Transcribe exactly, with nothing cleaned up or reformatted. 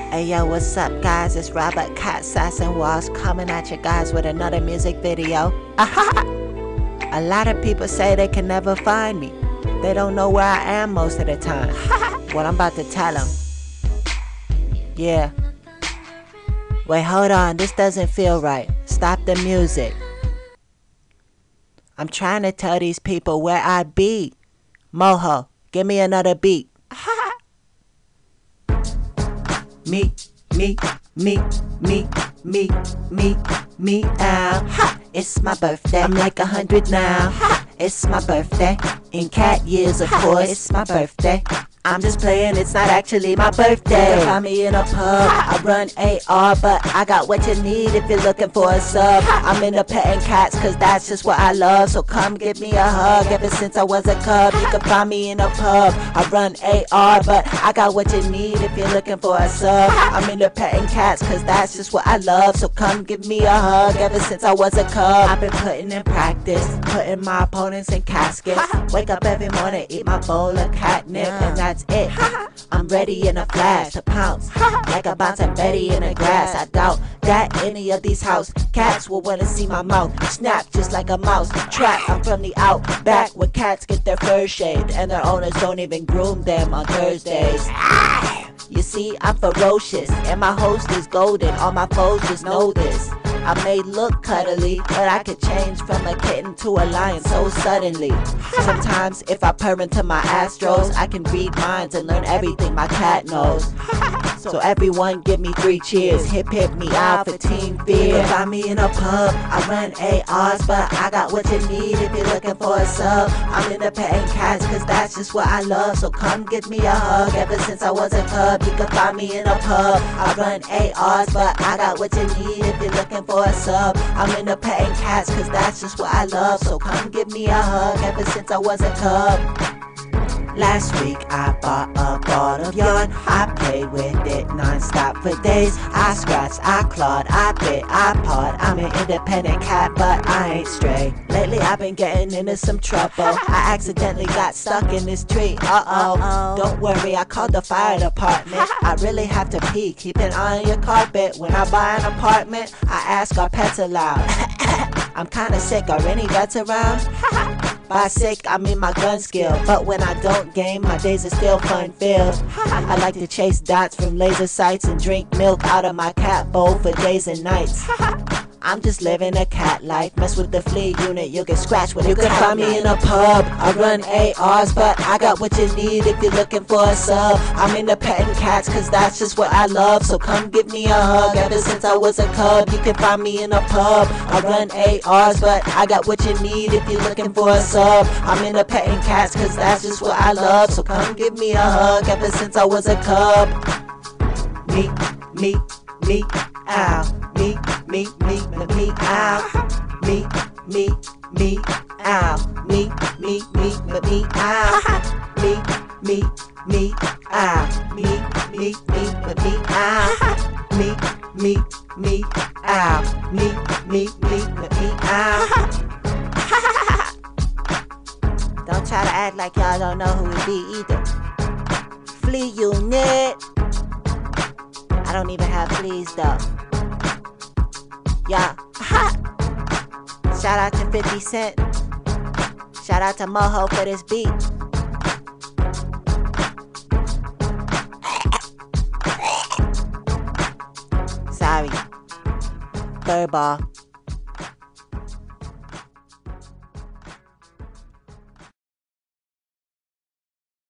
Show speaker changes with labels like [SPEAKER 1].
[SPEAKER 1] Hey yo, what's up guys? It's Robert Cat Sassin Walls coming at you guys with another music video. A lot of people say they can never find me. They don't know where I am most of the time. Well, I'm about to tell them. Yeah. Wait, hold on. This doesn't feel right. Stop the music. I'm trying to tell these people where I be. Moho, give me another beat. Me, me, me, me, me, me, me, ow. Ha! It's my birthday. I'm like a hundred now. Ha! It's my birthday. In cat years, of course. It's my birthday. I'm just playing, it's not actually my birthday. You can find me in a pub, I run A R, but I got what you need if you're looking for a sub. I'm into petting cats, cause that's just what I love. So come give me a hug, ever since I was a cub. You can find me in a pub, I run A R, but I got what you need if you're looking for a sub. I'm into petting cats, cause that's just what I love. So come give me a hug, ever since I was a cub. I've been putting in practice, putting my opponents in caskets. Wake up every morning, eat my bowl of catnip, and that's it. I'm ready in a flash to pounce like a bouncing Betty in the grass. I doubt that any of these house cats will wanna see my mouth snap just like a mouse trap. I'm from the outback where cats get their fur shaved and their owners don't even groom them on Thursdays. You see, I'm ferocious and my host is golden. All my foes just know this. I may look cuddly, but I could change from a kitten to a lion so suddenly. Sometimes if I purr into my astros, I can read minds and learn everything my cat knows. So everyone give me three cheers. Hip hip me out for Team Fear. You can find me in a pub, I run A Rs, but I got what you need if you're looking for a sub. I'm into petting cats cause that's just what I love. So come give me a hug, ever since I was a cub. You can find me in a pub, I run A Rs, but I got what you need if you're looking for a sub. I'm into petting cats cause that's just what I love. So come give me a hug, ever since I was a cub. Last week I bought a ball of yarn. I played with it non-stop for days. I scratched, I clawed, I bit, I pawed. I'm an independent cat, but I ain't stray. Lately I've been getting into some trouble. I accidentally got stuck in this tree. Uh-oh. Don't worry, I called the fire department. I really have to pee. Keep an eye on your carpet. When I buy an apartment, I ask our pets aloud. I'm kinda sick, are any vets around? By sick, I mean my gun skill. But when I don't game, my days are still fun-filled. I like to chase dots from laser sights and drink milk out of my cat bowl for days and nights. I'm just living a cat life. Mess with the flea unit, you'll get scratched with a cat. You can find me in a pub, I run A Rs, but I got what you need if you're looking for a sub. I'm into petting cats cause that's just what I love. So come give me a hug, ever since I was a cub. You can find me in a pub, I run A Rs, but I got what you need if you're looking for a sub. I'm into petting cats cause that's just what I love. So come give me a hug, ever since I was a cub. Me, me, me, ow. Me, me, me, me, me, ow. Me, me, me, ow. Me, me, me, me, me, ow. Me, me, me, ow. Me, me, me, me, me, ow. Me, me, me, ow. Me, me, me, me, me, ow. Don't try to act like y'all don't know who it be either. Flea unit. I don't even have fleas though. Yeah. Shout out to fifty cent. Shout out to Moho for this beat. Sorry. Third ball.